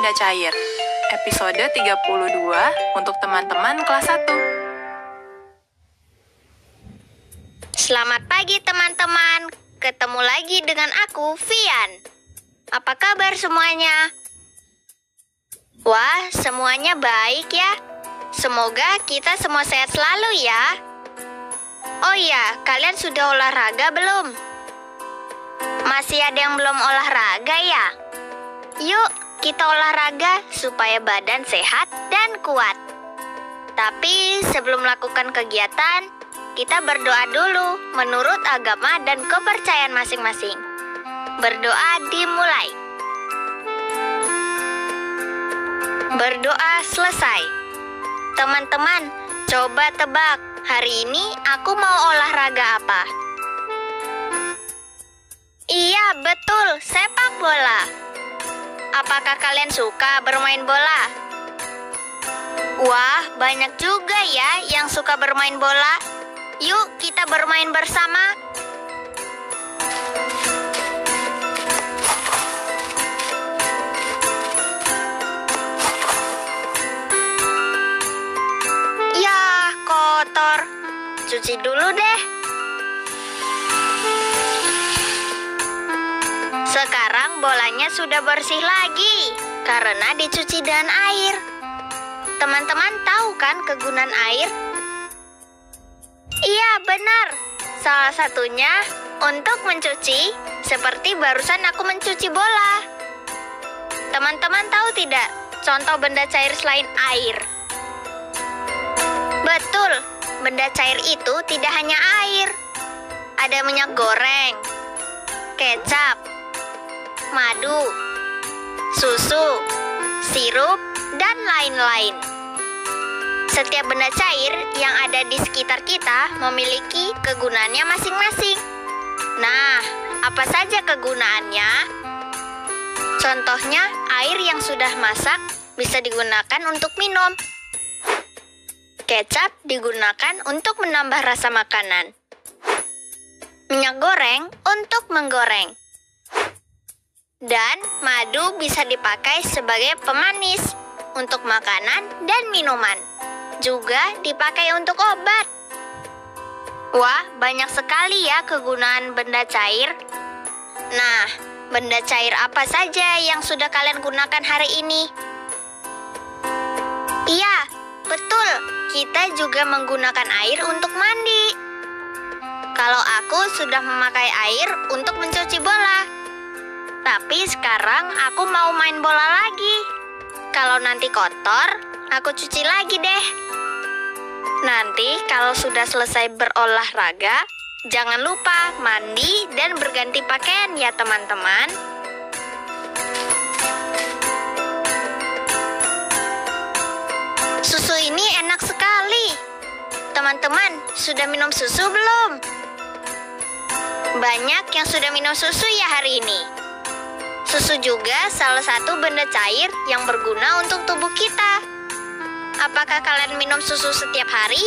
Benda Cair, episode 32 untuk teman-teman kelas 1. Selamat pagi teman-teman, ketemu lagi dengan aku, Vian. Apa kabar semuanya? Wah, semuanya baik ya. Semoga kita semua sehat selalu ya. Oh iya, kalian sudah olahraga belum? Masih ada yang belum olahraga ya? Yuk, kita olahraga supaya badan sehat dan kuat. Tapi sebelum melakukan kegiatan, kita berdoa dulu menurut agama dan kepercayaan masing-masing. Berdoa dimulai. Berdoa selesai. Teman-teman, coba tebak, hari ini aku mau olahraga apa? Iya, betul, sepak bola. Apakah kalian suka bermain bola? Wah, banyak juga ya yang suka bermain bola. Yuk, kita bermain bersama. Yah, kotor. Cuci dulu deh. Sekarang bolanya sudah bersih lagi karena dicuci dengan air. Teman-teman tahu kan kegunaan air? Iya, benar. Salah satunya untuk mencuci, seperti barusan aku mencuci bola. Teman-teman tahu tidak contoh benda cair selain air? Betul, benda cair itu tidak hanya air. Ada minyak goreng, kecap, madu, susu, sirup, dan lain-lain. Setiap benda cair yang ada di sekitar kita memiliki kegunaannya masing-masing. Nah, apa saja kegunaannya? Contohnya, air yang sudah masak bisa digunakan untuk minum. Kecap digunakan untuk menambah rasa makanan. Minyak goreng untuk menggoreng. Dan madu bisa dipakai sebagai pemanis untuk makanan dan minuman. Juga dipakai untuk obat. Wah, banyak sekali ya kegunaan benda cair. Nah, benda cair apa saja yang sudah kalian gunakan hari ini? Iya, betul. Kita juga menggunakan air untuk mandi. Kalau aku sudah memakai air untuk mencuci bola. Tapi sekarang aku mau main bola lagi. Kalau nanti kotor, aku cuci lagi deh. Nanti kalau sudah selesai berolahraga, jangan lupa mandi dan berganti pakaian ya teman-teman. Susu ini enak sekali. Teman-teman, sudah minum susu belum? Banyak yang sudah minum susu ya hari ini. Susu juga salah satu benda cair yang berguna untuk tubuh kita. Apakah kalian minum susu setiap hari?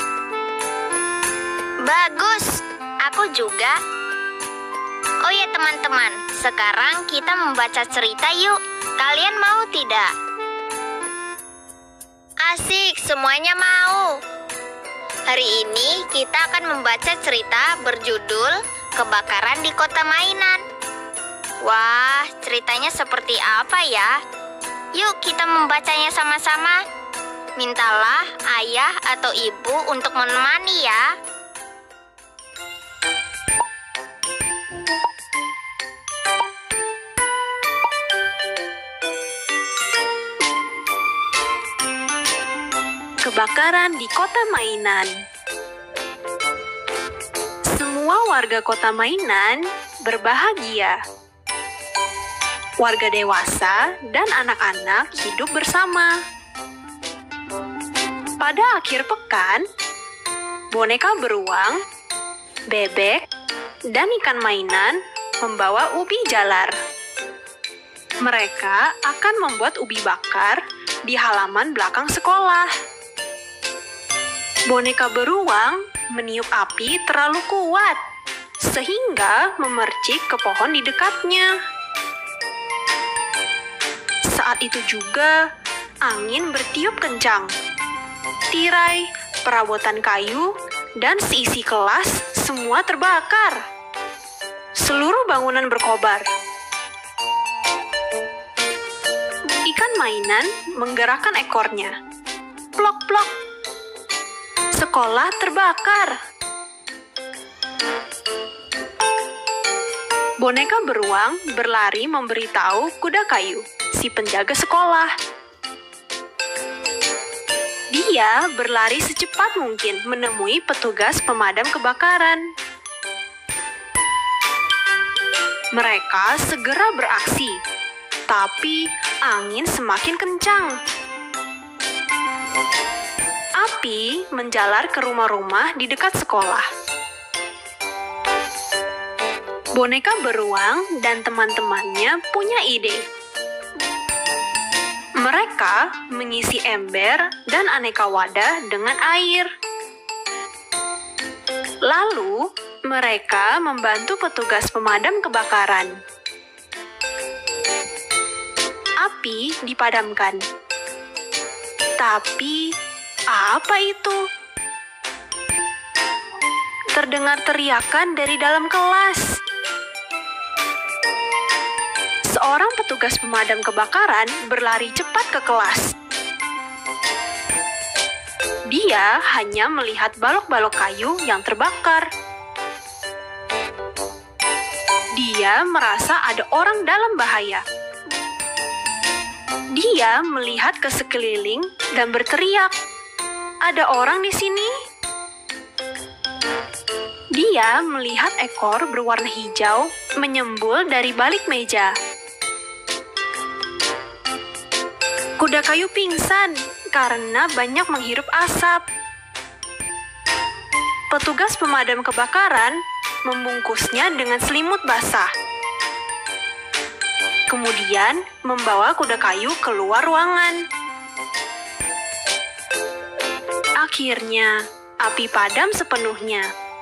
Bagus, aku juga. Oh ya teman-teman, sekarang kita membaca cerita yuk. Kalian mau tidak? Asik, semuanya mau. Hari ini kita akan membaca cerita berjudul Kebakaran di Kota Mainan. Wah, ceritanya seperti apa ya? Yuk kita membacanya sama-sama. Mintalah ayah atau ibu untuk menemani ya. Kebakaran di Kota Mainan. Semua warga Kota Mainan berbahagia. Warga dewasa dan anak-anak hidup bersama. Pada akhir pekan, boneka beruang, bebek, dan ikan mainan membawa ubi jalar. Mereka akan membuat ubi bakar di halaman belakang sekolah. Boneka beruang meniup api terlalu kuat, sehingga memercik ke pohon di dekatnya. Saat itu juga, angin bertiup kencang. Tirai, perabotan kayu, dan seisi kelas semua terbakar. Seluruh bangunan berkobar. Ikan mainan menggerakkan ekornya. Plok-plok. Sekolah terbakar. Boneka beruang berlari memberitahu kuda kayu, si penjaga sekolah. Dia berlari secepat mungkin menemui petugas pemadam kebakaran. Mereka segera beraksi, tapi angin semakin kencang. Api menjalar ke rumah-rumah di dekat sekolah. Boneka beruang dan teman-temannya punya ide. Mereka mengisi ember dan aneka wadah dengan air. Lalu, mereka membantu petugas pemadam kebakaran. Api dipadamkan. Tapi, apa itu? Terdengar teriakan dari dalam kelas. Seorang petugas pemadam kebakaran berlari cepat ke kelas. Dia hanya melihat balok-balok kayu yang terbakar. Dia merasa ada orang dalam bahaya. Dia melihat ke sekeliling dan berteriak, "Ada orang di sini?" Dia melihat ekor berwarna hijau menyembul dari balik meja. Kuda kayu pingsan karena banyak menghirup asap. Petugas pemadam kebakaran membungkusnya dengan selimut basah. Kemudian membawa kuda kayu keluar ruangan. Akhirnya, api padam sepenuhnya.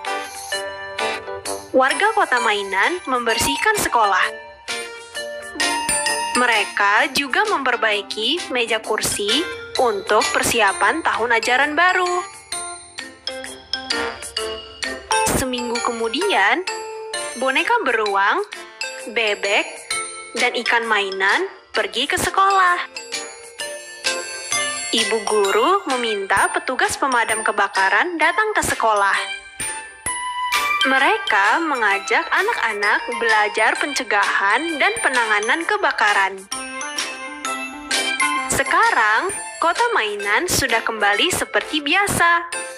Warga kota mainan membersihkan sekolah. Mereka juga memperbaiki meja kursi untuk persiapan tahun ajaran baru. Seminggu kemudian, boneka beruang, bebek, dan ikan mainan pergi ke sekolah. Ibu guru meminta petugas pemadam kebakaran datang ke sekolah. Mereka mengajak anak-anak belajar pencegahan dan penanganan kebakaran. Sekarang, kota mainan sudah kembali seperti biasa.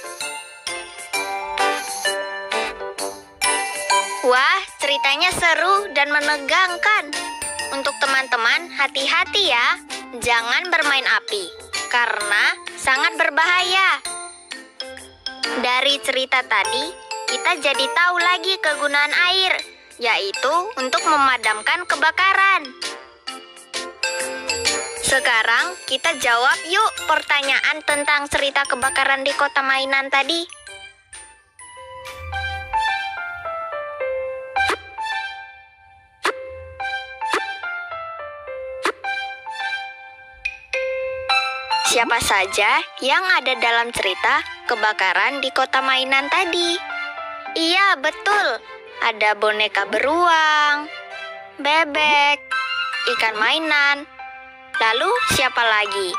Wah, ceritanya seru dan menegangkan. Untuk teman-teman, hati-hati ya. Jangan bermain api, karena sangat berbahaya. Dari cerita tadi, kita jadi tahu lagi kegunaan air, yaitu untuk memadamkan kebakaran. Sekarang kita jawab yuk pertanyaan tentang cerita kebakaran di kota mainan tadi. Siapa saja yang ada dalam cerita kebakaran di kota mainan tadi? Iya, betul. Ada boneka beruang, bebek, ikan mainan. Lalu siapa lagi?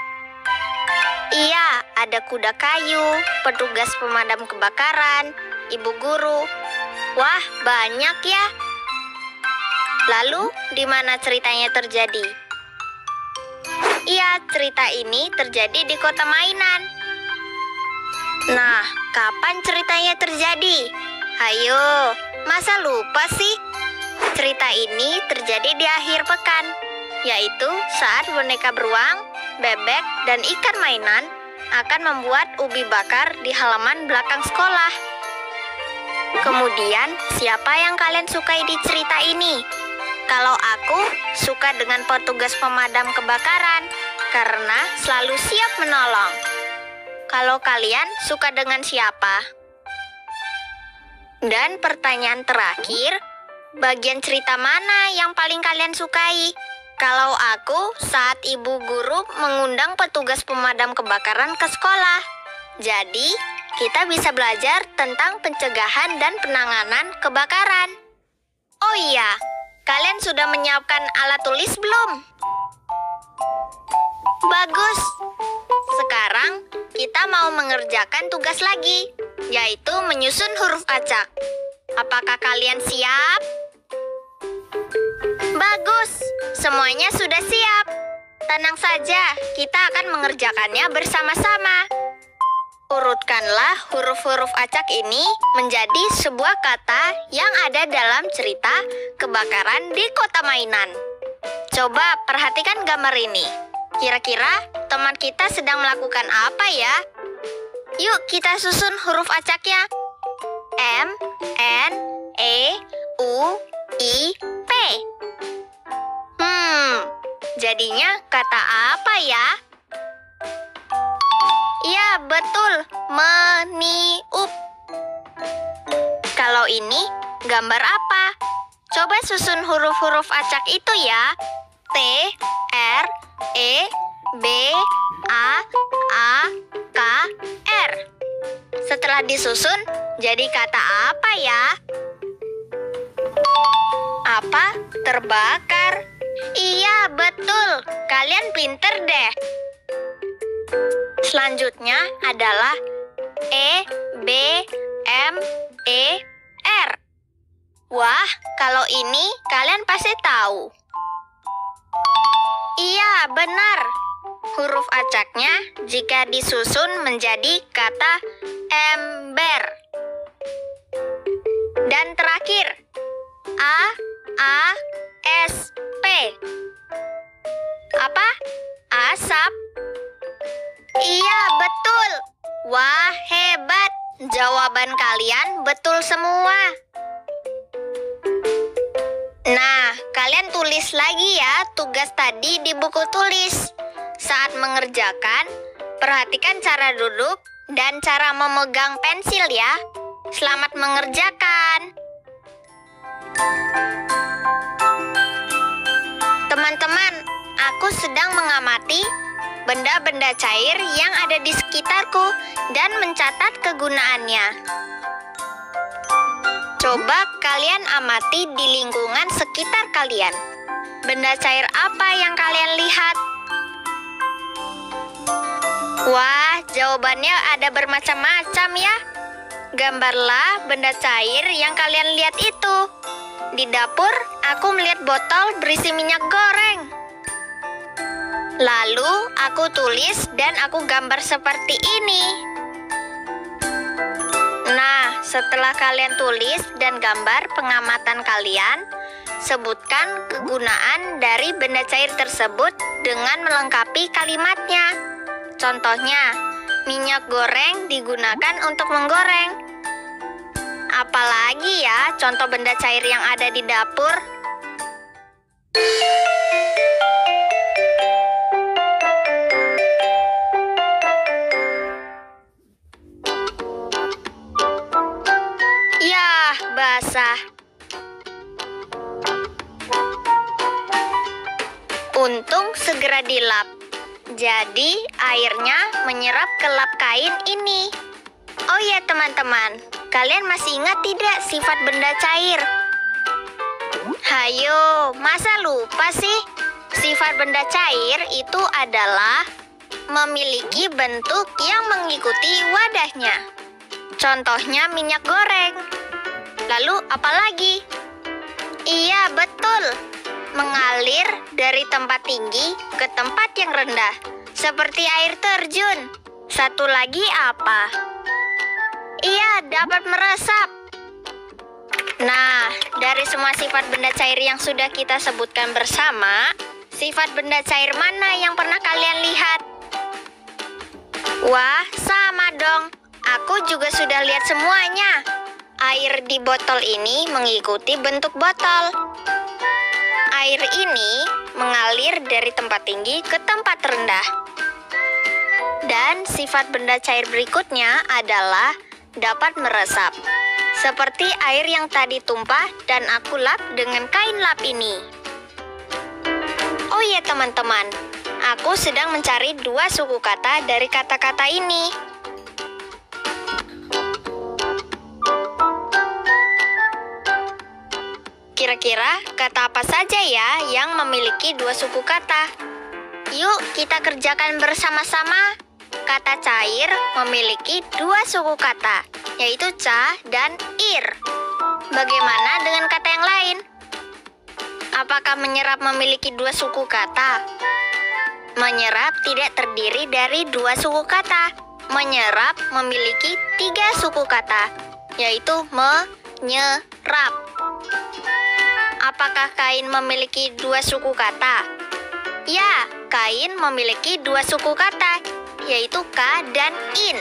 Iya, ada kuda kayu, petugas pemadam kebakaran, ibu guru. Wah, banyak ya. Lalu, di mana ceritanya terjadi? Iya, cerita ini terjadi di kota mainan. Nah, kapan ceritanya terjadi? Ayo, masa lupa sih? Cerita ini terjadi di akhir pekan, yaitu saat boneka beruang, bebek, dan ikan mainan akan membuat ubi bakar di halaman belakang sekolah. Kemudian, siapa yang kalian sukai di cerita ini? Kalau aku suka dengan petugas pemadam kebakaran, karena selalu siap menolong. Kalau kalian suka dengan siapa? Dan pertanyaan terakhir, bagian cerita mana yang paling kalian sukai? Kalau aku saat ibu guru mengundang petugas pemadam kebakaran ke sekolah. Jadi, kita bisa belajar tentang pencegahan dan penanganan kebakaran. Oh iya, kalian sudah menyiapkan alat tulis belum? Bagus. Sekarang kita mau mengerjakan tugas lagi, yaitu menyusun huruf acak. Apakah kalian siap? Bagus, semuanya sudah siap. Tenang saja, kita akan mengerjakannya bersama-sama. Urutkanlah huruf-huruf acak ini menjadi sebuah kata yang ada dalam cerita kebakaran di kota mainan. Coba perhatikan gambar ini. Kira-kira teman kita sedang melakukan apa ya? Yuk kita susun huruf acaknya. M, N, E, U, I, P. Jadinya kata apa ya? Ya, betul. Meniup. Kalau ini gambar apa? Coba susun huruf-huruf acak itu ya. T, R, E, B, A, K, R. Setelah disusun, jadi kata apa ya? Apa? Terbakar. Iya, betul. Kalian pinter deh. Selanjutnya adalah E, B, M, E, R. Wah, kalau ini kalian pasti tahu. Iya, benar. Huruf acaknya jika disusun menjadi kata ember. Dan terakhir, A, S, P. Apa? Asap. Iya, betul. Wah, hebat. Jawaban kalian betul semua. Nah, kalian tulis lagi ya tugas tadi di buku tulis. Saat mengerjakan, perhatikan cara duduk dan cara memegang pensil ya. Selamat mengerjakan. Teman-teman, aku sedang mengamati benda-benda cair yang ada di sekitarku dan mencatat kegunaannya. Coba kalian amati di lingkungan sekitar kalian. Benda cair apa yang kalian lihat? Wah, jawabannya ada bermacam-macam ya. Gambarlah benda cair yang kalian lihat itu. Di dapur, aku melihat botol berisi minyak goreng. Lalu, aku tulis dan aku gambar seperti ini. Nah, setelah kalian tulis dan gambar pengamatan kalian, sebutkan kegunaan dari benda cair tersebut dengan melengkapi kalimatnya. Contohnya, minyak goreng digunakan untuk menggoreng. Apalagi ya contoh benda cair yang ada di dapur? Yah, basah. Untung segera dilap. Jadi airnya menyerap ke lap kain ini. Oh ya teman-teman, kalian masih ingat tidak sifat benda cair? Hayo, masa lupa sih? Sifat benda cair itu adalah memiliki bentuk yang mengikuti wadahnya. Contohnya minyak goreng. Lalu apa lagi? Iya, betul. Mengalir dari tempat tinggi ke tempat yang rendah, seperti air terjun. Satu lagi apa? Iya, dapat meresap. Nah, dari semua sifat benda cair yang sudah kita sebutkan bersama, sifat benda cair mana yang pernah kalian lihat? Wah, sama dong. Aku juga sudah lihat semuanya. Air di botol ini mengikuti bentuk botol. Air ini mengalir dari tempat tinggi ke tempat rendah. Dan sifat benda cair berikutnya adalah dapat meresap. Seperti air yang tadi tumpah dan aku lap dengan kain lap ini. Oh iya teman-teman, aku sedang mencari 2 suku kata dari kata-kata ini. Kira-kira kata apa saja ya yang memiliki 2 suku kata? Yuk kita kerjakan bersama-sama. Kata cair memiliki 2 suku kata, yaitu ca dan ir. Bagaimana dengan kata yang lain? Apakah menyerap memiliki 2 suku kata? Menyerap tidak terdiri dari 2 suku kata. Menyerap memiliki 3 suku kata, yaitu menyerap. Apakah kain memiliki 2 suku kata? Ya, kain memiliki 2 suku kata, yaitu ka dan in.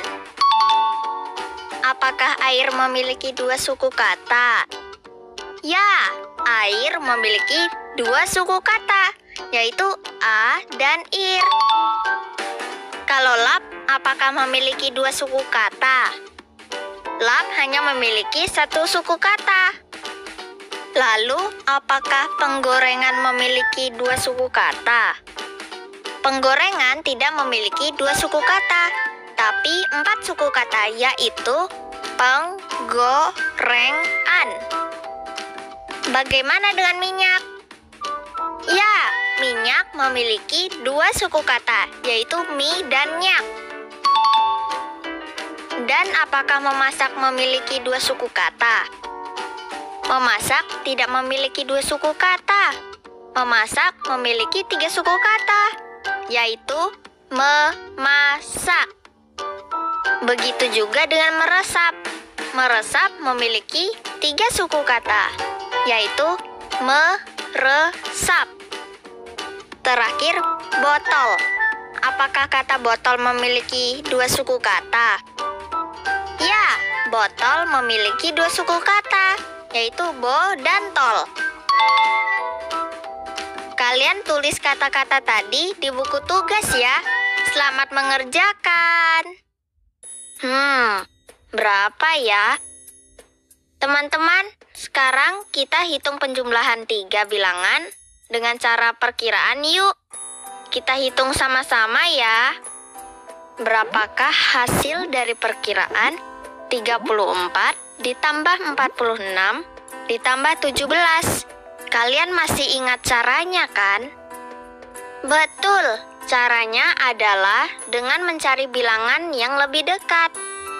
Apakah air memiliki 2 suku kata? Ya, air memiliki 2 suku kata, yaitu a dan ir. Kalau lap, apakah memiliki 2 suku kata? Lap hanya memiliki 1 suku kata. Lalu, apakah penggorengan memiliki 2 suku kata? Penggorengan tidak memiliki 2 suku kata, tapi 4 suku kata, yaitu penggorengan. Bagaimana dengan minyak? Ya, minyak memiliki 2 suku kata, yaitu mi dan nyak. Dan apakah memasak memiliki 2 suku kata? Memasak tidak memiliki 2 suku kata. Memasak memiliki 3 suku kata, yaitu memasak. Begitu juga dengan meresap. Meresap memiliki 3 suku kata, yaitu meresap. Terakhir, botol. Apakah kata botol memiliki 2 suku kata? Ya, botol memiliki 2 suku kata, yaitu bo dan tol. Kalian tulis kata-kata tadi di buku tugas ya. Selamat mengerjakan. Berapa ya? Teman-teman, sekarang kita hitung penjumlahan 3 bilangan dengan cara perkiraan yuk. Kita hitung sama-sama ya. Berapakah hasil dari perkiraan 34 ditambah 46 ditambah 17? Kalian masih ingat caranya kan? Betul, caranya adalah dengan mencari bilangan yang lebih dekat.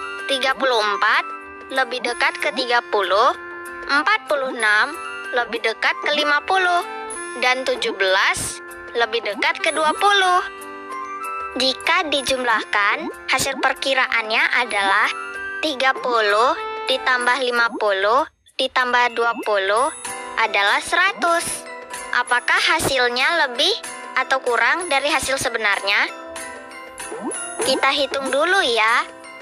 34 lebih dekat ke 30, 46 lebih dekat ke 50, dan 17 lebih dekat ke 20. Jika dijumlahkan, hasil perkiraannya adalah 30 ditambah 50 ditambah 20 adalah 100. Apakah hasilnya lebih atau kurang dari hasil sebenarnya? Kita hitung dulu ya.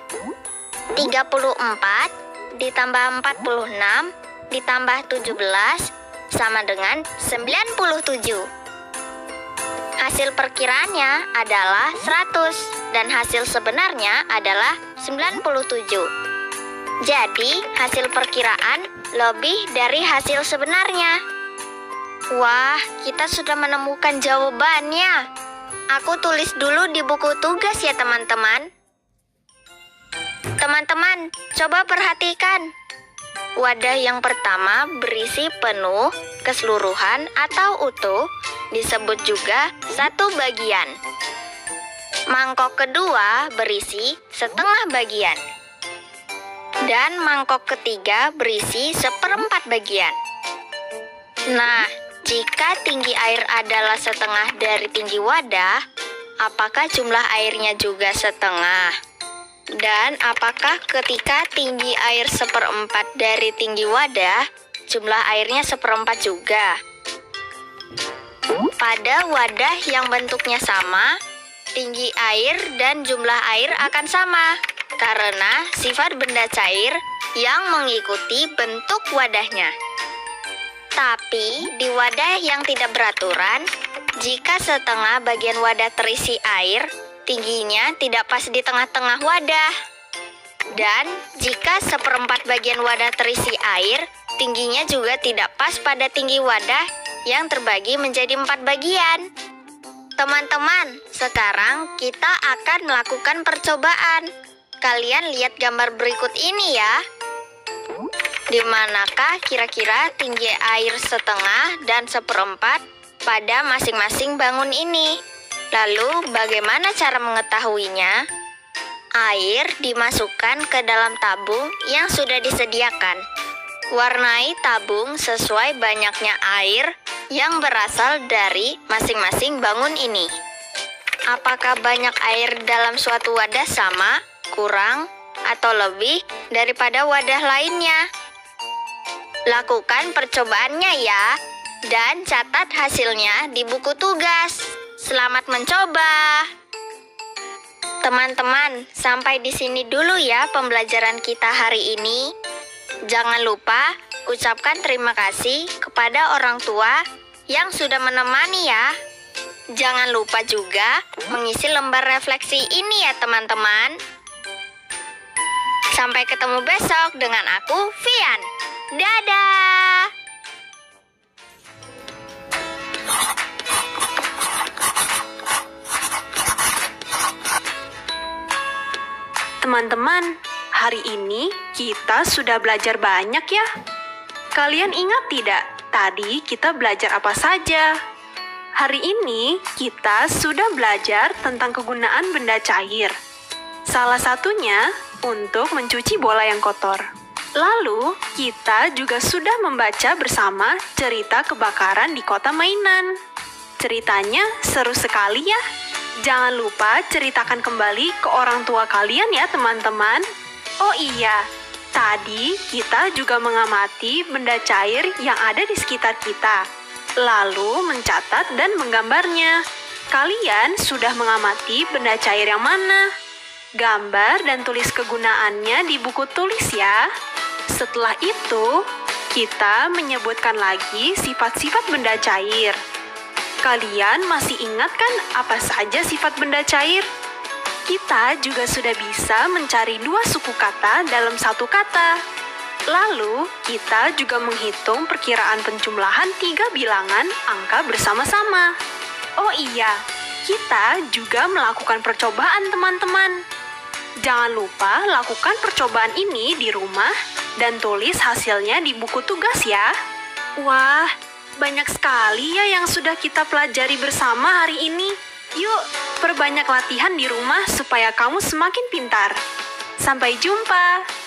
34 ditambah 46 ditambah 17 sama dengan 97. Hasil perkiraannya adalah 100 dan hasil sebenarnya adalah 97. Jadi, hasil perkiraan lebih dari hasil sebenarnya. Wah, kita sudah menemukan jawabannya. Aku tulis dulu di buku tugas ya teman-teman. Teman-teman, coba perhatikan. Wadah yang pertama berisi penuh, keseluruhan, atau utuh, disebut juga satu bagian. Mangkok kedua berisi setengah bagian. Dan mangkok ketiga berisi seperempat bagian. Nah, jika tinggi air adalah setengah dari tinggi wadah, apakah jumlah airnya juga setengah? Dan apakah ketika tinggi air seperempat dari tinggi wadah, jumlah airnya seperempat juga? Pada wadah yang bentuknya sama, tinggi air dan jumlah air akan sama, karena sifat benda cair yang mengikuti bentuk wadahnya. Tapi di wadah yang tidak beraturan, jika setengah bagian wadah terisi air, tingginya tidak pas di tengah-tengah wadah. Dan jika seperempat bagian wadah terisi air, tingginya juga tidak pas pada tinggi wadah yang terbagi menjadi 4 bagian. Teman-teman, sekarang kita akan melakukan percobaan. Kalian lihat gambar berikut ini ya. Di manakah kira-kira tinggi air setengah dan seperempat pada masing-masing bangun ini? Lalu, bagaimana cara mengetahuinya? Air dimasukkan ke dalam tabung yang sudah disediakan. Warnai tabung sesuai banyaknya air yang berasal dari masing-masing bangun ini. Apakah banyak air dalam suatu wadah sama, kurang, atau lebih daripada wadah lainnya? Lakukan percobaannya ya, dan catat hasilnya di buku tugas. Selamat mencoba! Teman-teman, sampai di sini dulu ya pembelajaran kita hari ini. Jangan lupa ucapkan terima kasih kepada orang tua yang sudah menemani ya. Jangan lupa juga mengisi lembar refleksi ini ya teman-teman. Sampai ketemu besok dengan aku, Vian. Dadah! Teman-teman, hari ini kita sudah belajar banyak ya. Kalian ingat tidak, tadi kita belajar apa saja? Hari ini kita sudah belajar tentang kegunaan benda cair. Salah satunya untuk mencuci bola yang kotor. Lalu, kita juga sudah membaca bersama cerita kebakaran di kota mainan. Ceritanya seru sekali ya. Jangan lupa ceritakan kembali ke orang tua kalian ya teman-teman. Oh iya, tadi kita juga mengamati benda cair yang ada di sekitar kita, lalu mencatat dan menggambarnya. Kalian sudah mengamati benda cair yang mana? Gambar dan tulis kegunaannya di buku tulis ya. Setelah itu, kita menyebutkan lagi sifat-sifat benda cair. Kalian masih ingat kan apa saja sifat benda cair? Kita juga sudah bisa mencari 2 suku kata dalam satu kata. Lalu, kita juga menghitung perkiraan penjumlahan 3 bilangan angka bersama-sama. Oh iya, kita juga melakukan percobaan teman-teman. Jangan lupa lakukan percobaan ini di rumah dan tulis hasilnya di buku tugas ya. Wah, banyak sekali ya yang sudah kita pelajari bersama hari ini. Yuk, perbanyak latihan di rumah supaya kamu semakin pintar. Sampai jumpa!